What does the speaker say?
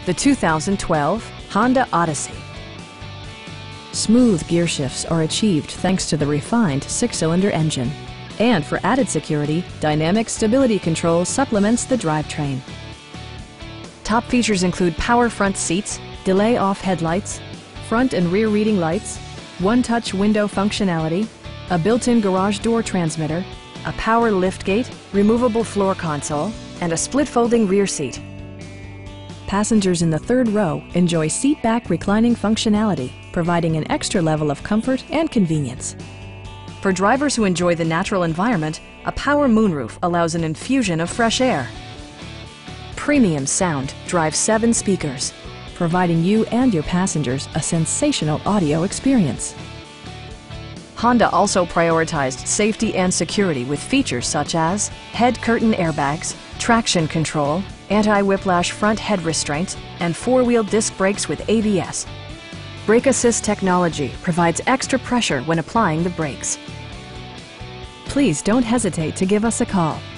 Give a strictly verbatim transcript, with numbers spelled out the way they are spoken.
the two thousand twelve Honda Odyssey. Smooth gear shifts are achieved thanks to the refined six-cylinder engine. And for added security, dynamic stability control supplements the drivetrain. Top features include power front seats, delay-off headlights, front and rear reading lights, one-touch window functionality, a built-in garage door transmitter, a power liftgate, removable floor console, and a split-folding rear seat. Passengers in the third row enjoy seat-back reclining functionality, providing an extra level of comfort and convenience. For drivers who enjoy the natural environment, a power moonroof allows an infusion of fresh air. Premium sound drives seven speakers, providing you and your passengers a sensational audio experience. Honda also prioritized safety and security with features such as head curtain airbags, traction control, anti-whiplash front head restraints, and four-wheel disc brakes with A B S. Brake Assist technology provides extra pressure when applying the brakes. Please don't hesitate to give us a call.